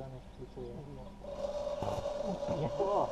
nie wczytuję. Nie było.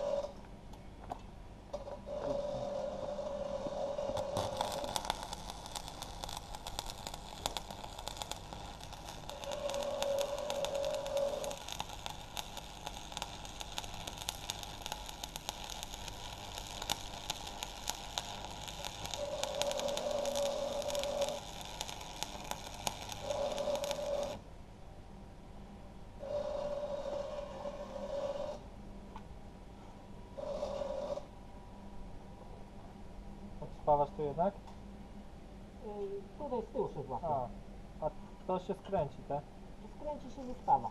Spawasz tu jednak? Tutaj z tyłu się złapie. A to się skręci, tak? Skręci się, nie spawa.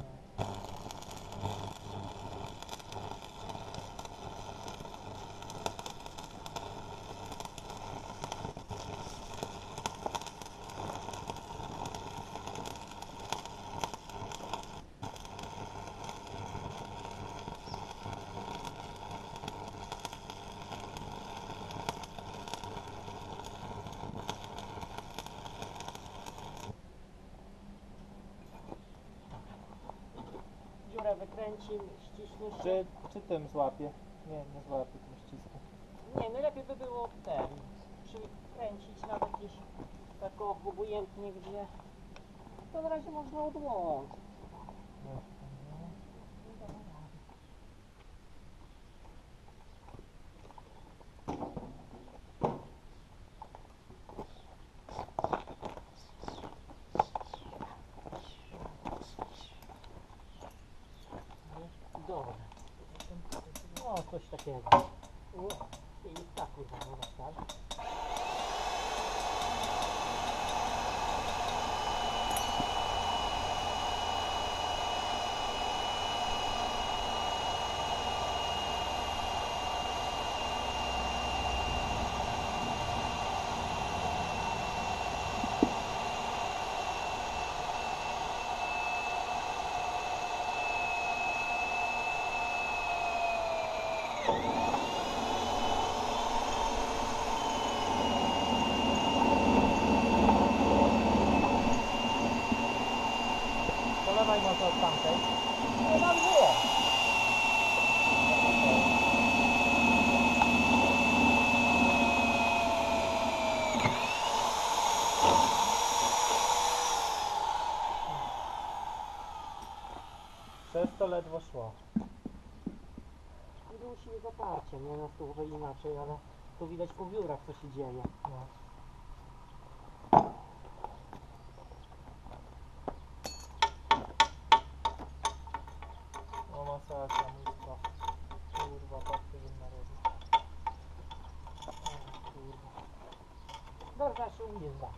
Dziurę wykręcim, ściśniesz się. Czy tym złapie? Nie złapie tym ściskiem. Nie, najlepiej by było przykręcić nawet gdzieś tak obojętnie, gdzie to na razie można odłączyć. Dobra. No, coś takiego. I tak kurwa, no tak. Polewaj może od tamtej. No dobrze jest. Przez to ledwo szło. Dusi zaparcie, nie na stówę inaczej, ale tu widać po wiórach co się dzieje. No. O masakra, mój kurwa, patrzcie, że narobił. O kurwa. Dobra, się ujeżdżać.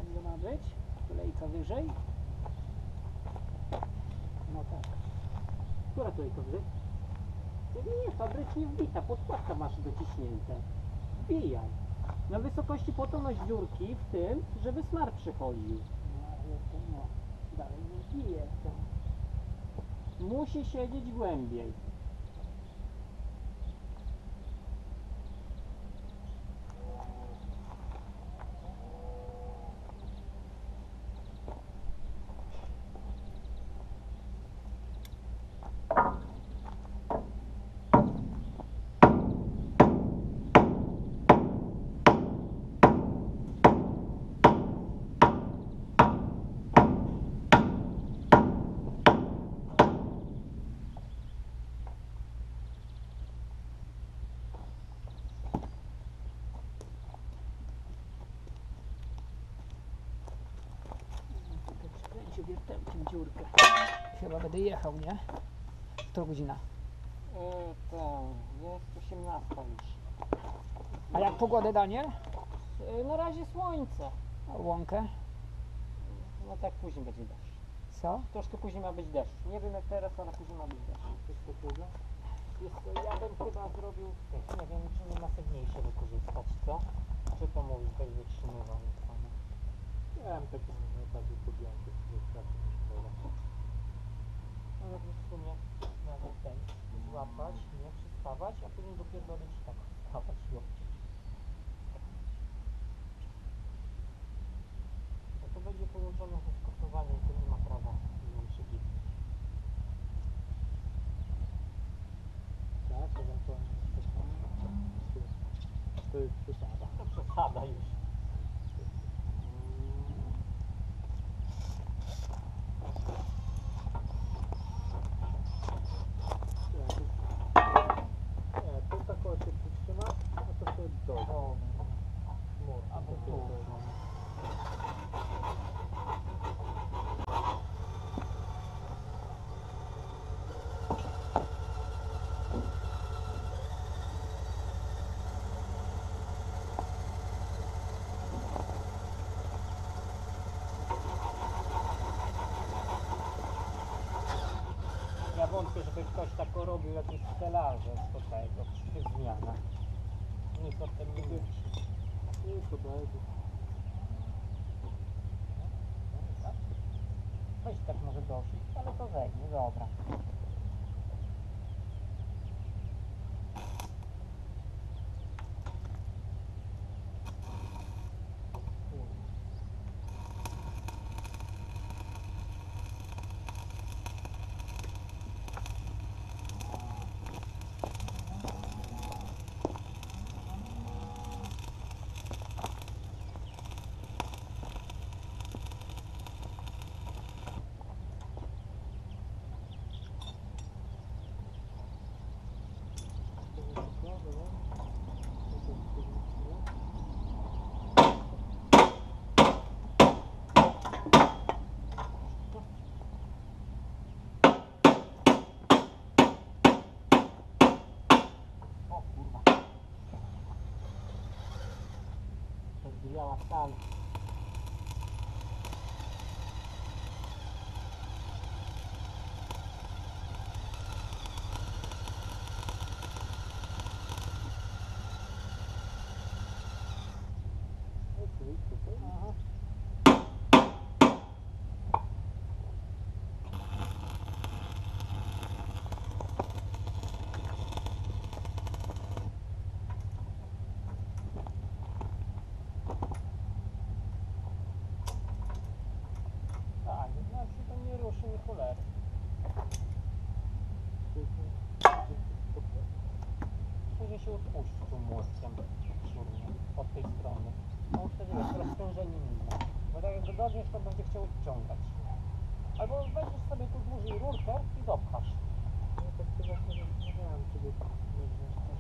Tak ma być. Kolejka wyżej. No tak. Która kolejka wyżej? Nie, fabrycznie wbita, podkładka masz dociśnięte. Wbijaj. Na wysokości po to masz dziurki w tym, żeby smar przychodził. No ale to no, dalej nie bije. Musi siedzieć głębiej. Przykręcił wiertełkiem dziurkę. Chyba będę jechał, nie? Która godzina? Jest 18 już. A jak pogodę, Daniel? Na razie słońce. A łąkę? No tak później będzie deszcz. Co? Troszkę później ma być deszcz. Nie wiem jak teraz, ale później ma być deszcz. Jest takiego? Jest to, ja bym chyba zrobił tych, nie wiem czy nie masywniejsze wykorzystać, co? Czy to mówisz, bez wytrzymywania samo? Ja bym takie bardziej podjęty z pracy niż pole. Ale w sumie nawet ten złapać, nie przystawać, a później dopierdolić i tak wstawać i obciąć. No to będzie połączone ze skosowaniem, to nie ma prawa nim przygiwać. Tak, ewentualnie to jest przesada. To przesada już. Nie, to tak się przytrzyma, a to się do. Albo tu. Ja wątpię, żeby ktoś tak robił jakieś stelaże z tego, przy zmianach. Nic o tym nie myśli. Nie podajmy. Weź tak może dosyć, ale to zejdzie, dobra. Biała stal. Aha. Tak, znaczy to nie ruszy mi cholery. Później się odpuści tym młotkiem śrubnym od tej strony. On wtedy jest rozprężenie minne. Bo tak jak go dodniesz, to będzie chciał odciągać. Albo weźmiesz sobie tu dłużej rurkę i dopchasz. No to chyba sobie zastanawiałem, czy by nie wziąć też.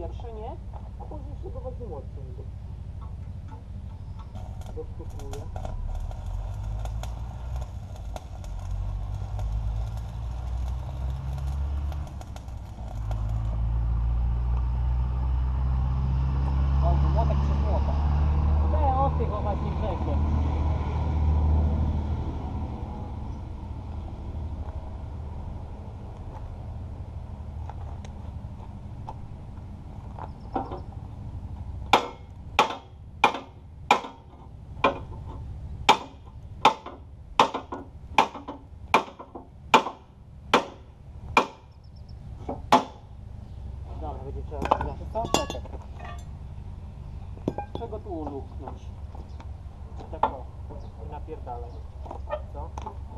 pierwsze, nie? A później się dochodzi mocniej. Dostukuję. O, młotek przez młotek. Te o tych właśnie brzegiem. Dobra, będzie trzeba zrobić. Co? Czekaj. Czego tu uluknąć? Tak o. I napierdalaj. Co?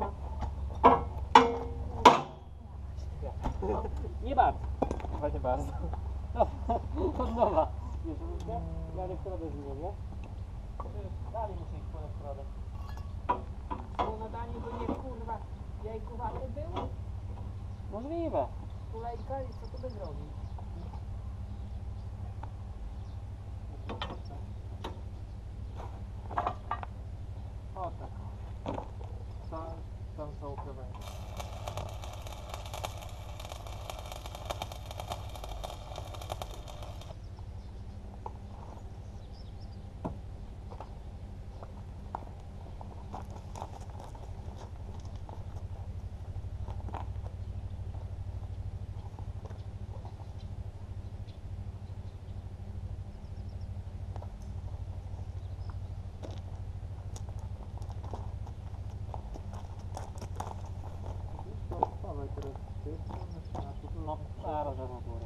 Nie bardzo. Chyba nie bardzo. Od nowa. Wiesz, różnie? Ja elektrodę zmienię. Dalej muszę iść po elektrodę. Po nadaniu go nie kurwa jajkowaty był? Możliwe. Tulejka i co tu by zrobić? O tak. Tam są krawędzie. Dawaj teraz ty, No, zaraz do góry.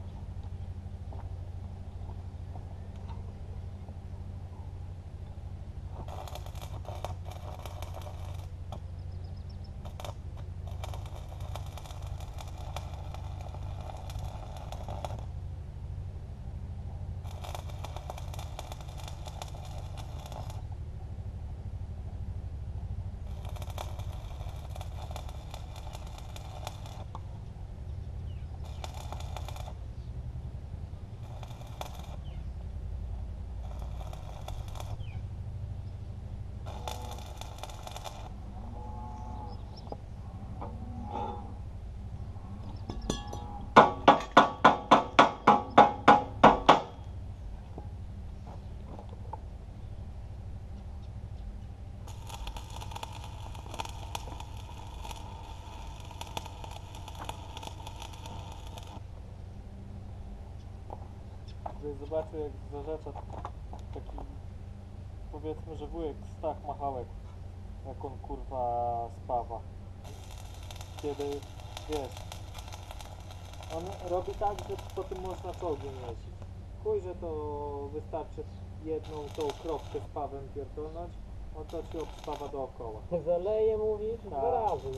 Gdybyś zobaczył jak zarzecza taki, powiedzmy, że wujek Stach Machałek, jak on kurwa spawa. Kiedy, wiesz, on robi tak, że po tym można czołgiem jeździć. Chuj, że to wystarczy jedną tą kropkę z pawem pierdolnąć, on to ci obspawa dookoła. Zaleje mówisz? Tak. 2 razy.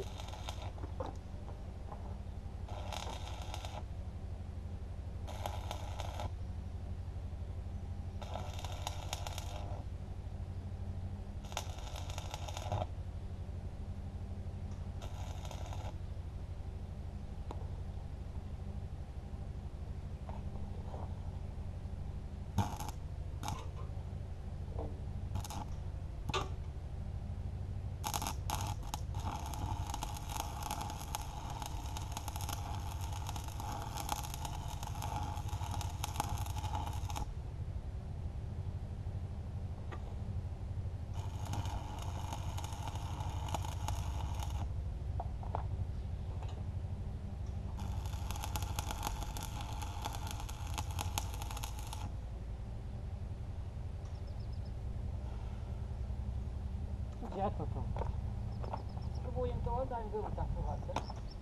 Gdzie to tu? Spróbuję to oddać, był tak prowadzę.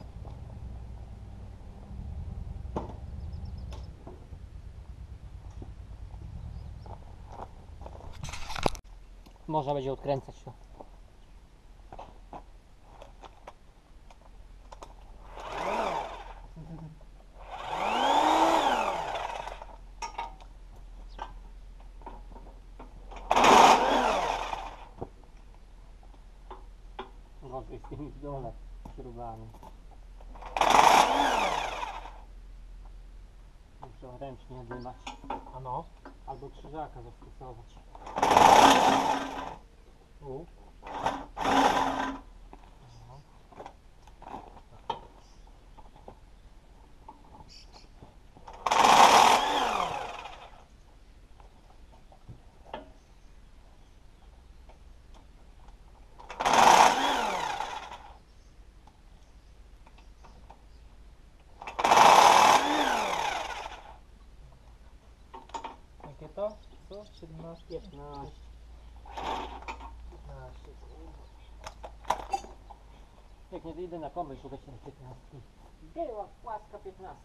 Można będzie odkręcać to. Gorzej z tymi w dole śrubami. Muszę ręcznie dymać. Ano. Albo krzyżaka zastosować. U. Jakie to? Co? 17? 15. 15. Jak nie wyjdę na kombaj szukać tej 15. Była płaska 15.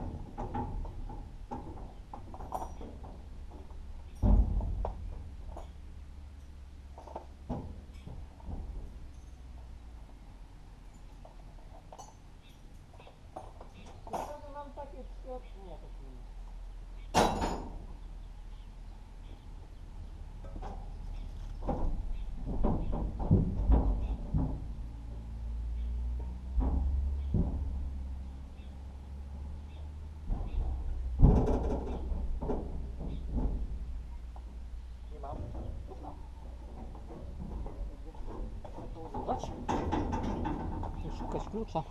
Dlaczego mam takie trzy? Nie, to nie. Nie mam. Zobacz. Chcę szukać klucza.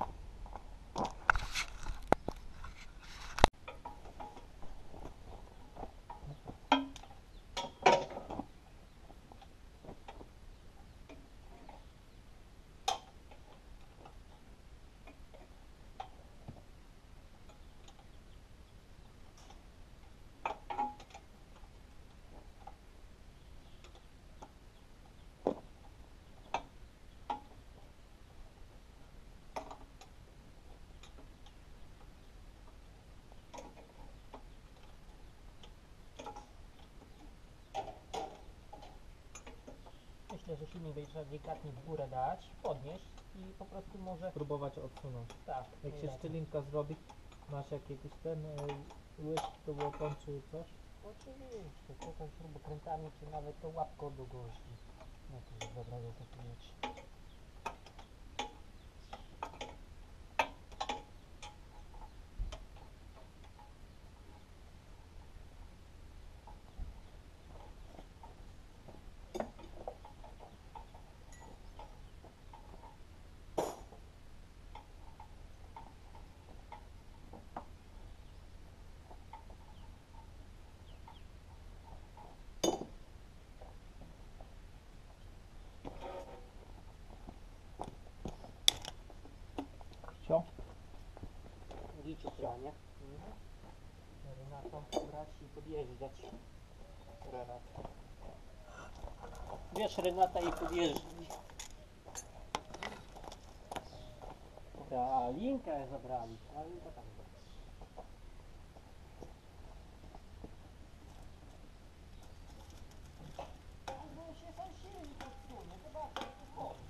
Myślę, że silnik będzie trzeba delikatnie w górę dać, podnieść i po prostu może... Próbować odsunąć. Tak, Jak się najlepiej. szczelinka zrobi, masz jakiegoś ten łyż do łopon czy coś? Oczywiście, tylko śrubokrętami, czy nawet to łapką do gości. No to jest dobra do takiej rzeczy. Co? Liczy się, nie? Renatą brać i podjeżdżać. Renat. Wiesz, Renata i podjeżdżać. Ta linkę zabrali. A linka tam. Albo się ten silnik odsunie, zobaczcie, jak to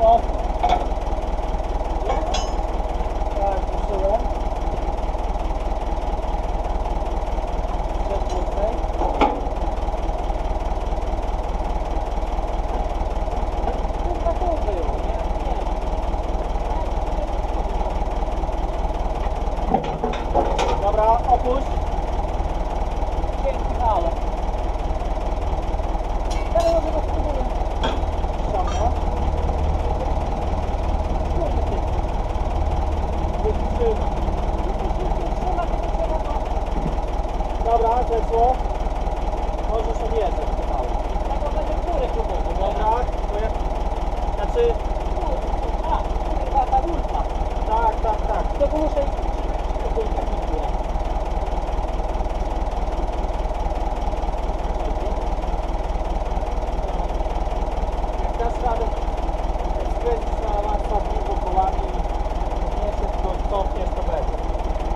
O! Tak, ruszyłem. Jeszcze więcej. Kurwa to było, nie? Dobra, opuść. Dzięki, ale. Ja może go spróbuję. Ściągnę. Kurde ty. Wytrzyma. Trzyma to trzeba to. Dobra, zeszło. Możesz odjeżdżać pomału. Tego będę w górę próbował. Dobra, to jak... Znaczy... A, kurwa ta rulka. Tak, tak, tak. To muszę iść tak w górę. Jak dasz radę skręcić na maksa długo kołami i podniesiesz go, cofniesz, to będzie.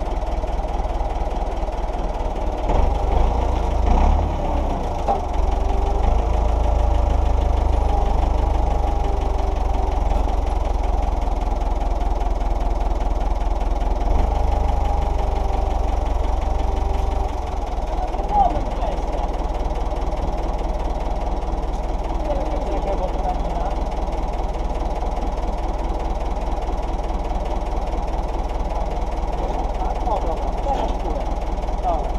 Czekaj, bo to napina. Tak? O, dobra. Teraz w górę. Dobra.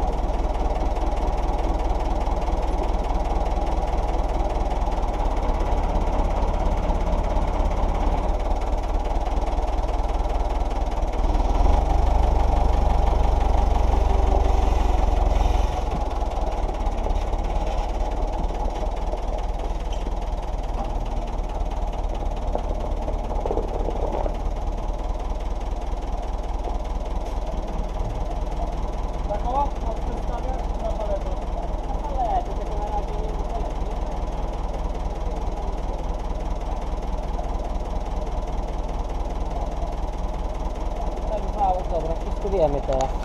Na koło? Przedstawiać na paletę? Ale to tylko na razie nie polecę. Tak mało, dobra, wszystko wiemy teraz.